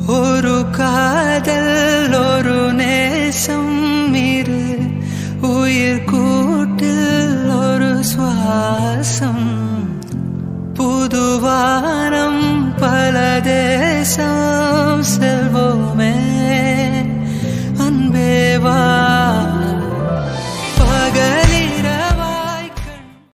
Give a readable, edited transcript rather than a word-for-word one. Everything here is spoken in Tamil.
ஒரு காதல் ஒரு நேசம் இரு உயிர் கூட்டில் ஒரு சுவாசம் புதுவானம் பல தேசம் செல்வோமே